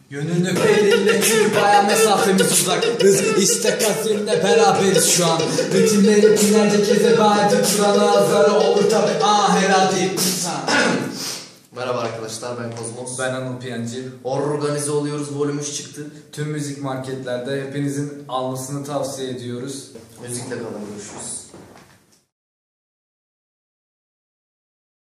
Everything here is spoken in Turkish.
Gönlünü belirle çünkü baya mesafemiz uzak. Hız istek azimle beraberiz şu an. Ritimleri binlerce kez bağırdı Kur'an'a azarı olur tabi herhalde insan. Merhaba arkadaşlar, ben Kozmos. Ben Anıl Piyancı. Organize oluyoruz, volüm 3 çıktı. Tüm müzik marketlerde hepinizin almasını tavsiye ediyoruz. Müzikle kalın, görüşürüz.